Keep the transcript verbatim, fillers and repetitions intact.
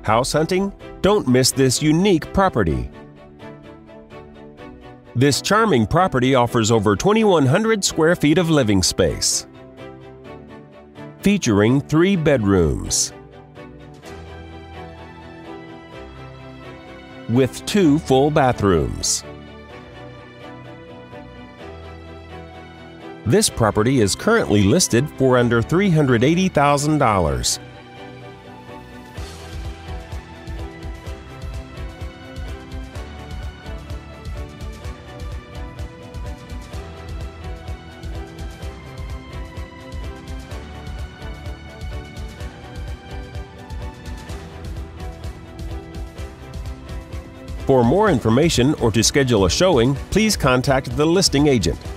House hunting? Don't miss this unique property. This charming property offers over twenty-one hundred square feet of living space, featuring three bedrooms with two full bathrooms. This property is currently listed for under three hundred eighty thousand dollars. For more information or to schedule a showing, please contact the listing agent.